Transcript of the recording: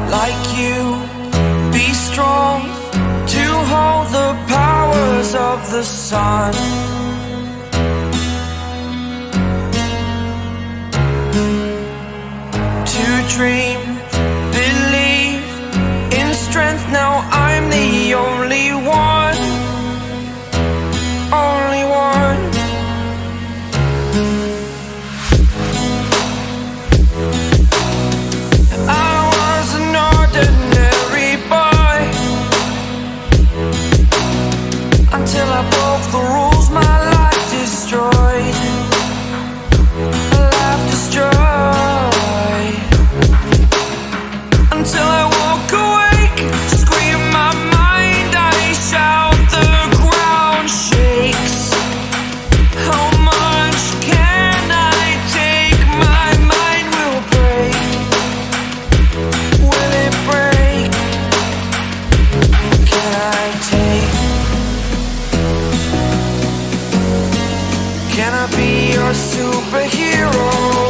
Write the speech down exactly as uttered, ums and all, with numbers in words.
like you, be strong to hold the powers of the sun. To dream, believe in strength, now I'm the only one, only one. I was an ordinary boy until I broke the rules, my life destroyed, life destroyed. Until I walk awake, scream my mind, I shout, the ground shakes. How much can I take? My mind will break. Will it break? Can I take? Can I be your superhero?